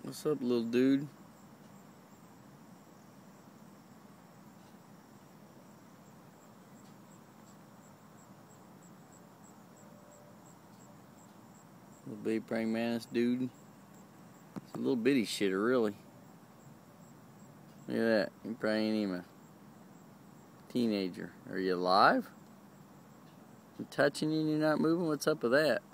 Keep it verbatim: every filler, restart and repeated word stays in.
What's up, little dude? Little baby praying mantis dude. It's a little bitty shitter, really. Look at that. You probably ain't even a teenager. Are you alive? I'm touching you and you're not moving? What's up with that?